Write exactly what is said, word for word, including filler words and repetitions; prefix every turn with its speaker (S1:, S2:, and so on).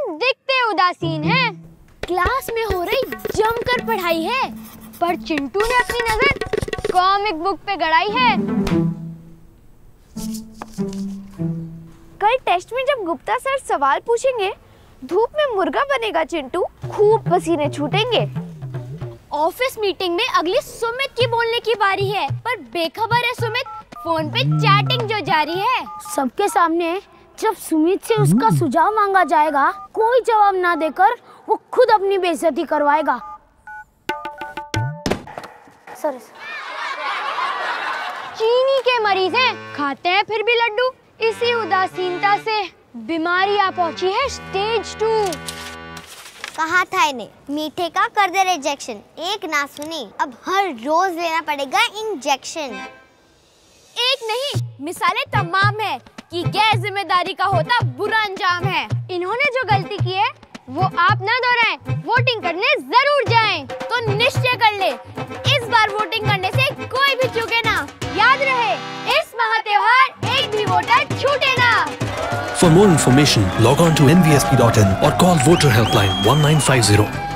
S1: तुम दिखते उदासीन हैं।
S2: क्लास में हो रही जमकर पढ़ाई है,
S1: पर चिंटू ने अपनी नजर कॉमिक बुक पे गड़ाई है।
S2: कल टेस्ट में जब गुप्ता सर सवाल पूछेंगे, धूप में मुर्गा बनेगा चिंटू, खूब पसीने छूटेंगे। ऑफिस मीटिंग में अगली सुमित की बोलने की बारी है, पर बेखबर है सुमित फोन पे चैटिंग जो जारी है। सबके सामने जब सुमित से उसका सुझाव मांगा जाएगा, कोई जवाब ना देकर वो खुद अपनी बेइज्जती करवाएगा। Sorry sir.
S1: चीनी के मरीज हैं, खाते हैं फिर भी लड्डू। इसी उदासीनता से बीमारी आ पहुंची है स्टेज टू।
S3: कहा था इन्हें मीठे का कर दे रिजेक्शन, एक ना सुनी, अब हर रोज लेना पड़ेगा इंजेक्शन।
S2: एक नहीं मिसालें तमाम है कि गैर जिम्मेदारी का होता बुरा अंजाम है।
S1: इन्होंने जो गलती की है वो आप ना दोहराएं, वोटिंग करने जरूर जाएं।
S2: तो निश्चय कर ले, इस बार वोटिंग करने से कोई भी चूके ना। याद रहे, इस महात्योहार एक भी वोटर छूटे ना।
S4: For more information, log on to N V S P dot in or call Voter Helpline one nine five zero.